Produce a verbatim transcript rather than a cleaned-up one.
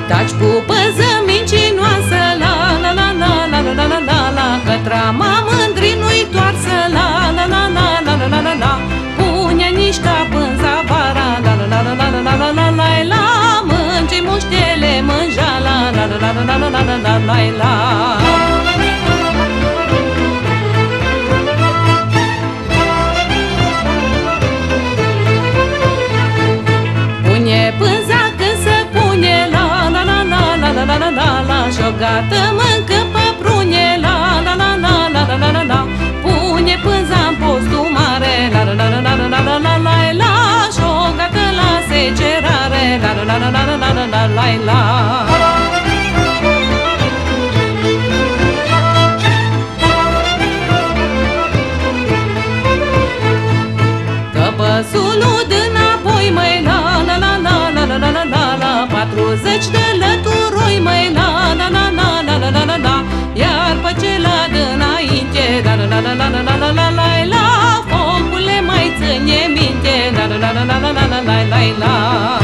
Taci cu păză mincinoasă, la la la la la la la la la la, că trama mândrii nu-i toarsă, la la la la la la la la la. Punea nici cap în zavara, la la la la la la la la la la, mânge muștele mânja, la la la la la la la la la la la. Pune pânza când se pune, la la la la la la la la la la, și-o gata mâncă pe prune, la la la la la la la la la. Pune pânza în postul mare, la la la la la la la la la la, și-o gata la secerare, la la la la la la la la la la. Căpăsulul d-înapoi, măi, la la la la la la la la la la, patruzeci de lăturoi, măi, la la la la la la la la la, iar pe cela dinainte, la la la la la la la la la la la, focule mai ține minte, la la la la la la la la la la la.